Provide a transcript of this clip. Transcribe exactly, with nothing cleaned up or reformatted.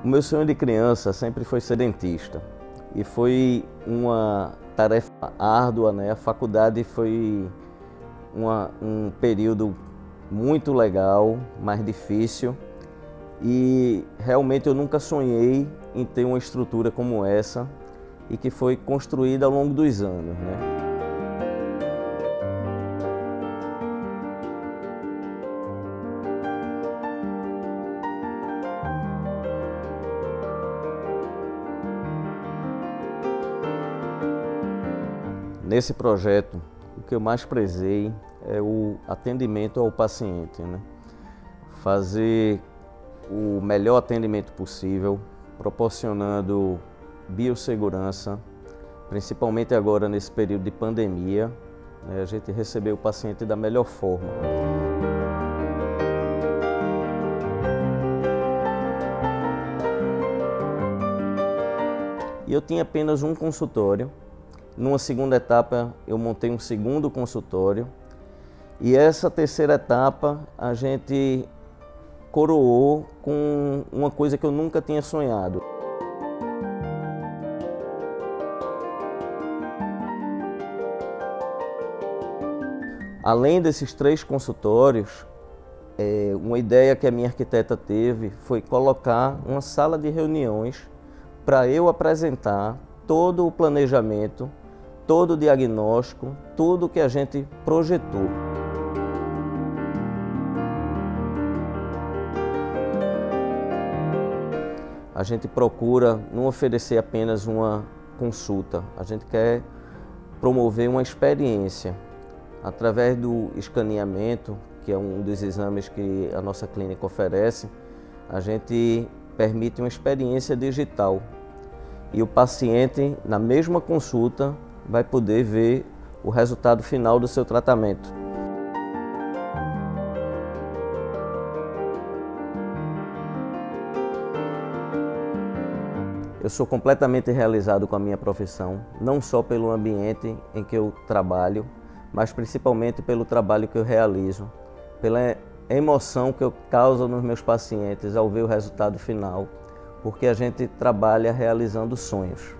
O meu sonho de criança sempre foi ser dentista e foi uma tarefa árdua, né? A faculdade foi uma, um período muito legal, mas difícil, e realmente eu nunca sonhei em ter uma estrutura como essa e que foi construída ao longo dos anos, né? Nesse projeto, o que eu mais prezei é o atendimento ao paciente, né? Fazer o melhor atendimento possível, proporcionando biossegurança, principalmente agora nesse período de pandemia, né? A gente receber o paciente da melhor forma. E eu tinha apenas um consultório. Numa segunda etapa, eu montei um segundo consultório, e essa terceira etapa a gente coroou com uma coisa que eu nunca tinha sonhado. Além desses três consultórios, é, uma ideia que a minha arquiteta teve foi colocar uma sala de reuniões para eu apresentar todo o planejamento, todo o diagnóstico, tudo que a gente projetou. A gente procura não oferecer apenas uma consulta, a gente quer promover uma experiência. Através do escaneamento, que é um dos exames que a nossa clínica oferece, a gente permite uma experiência digital. E o paciente, na mesma consulta, vai poder ver o resultado final do seu tratamento. Eu sou completamente realizado com a minha profissão, não só pelo ambiente em que eu trabalho, mas principalmente pelo trabalho que eu realizo, pela emoção que eu causo nos meus pacientes ao ver o resultado final, porque a gente trabalha realizando sonhos.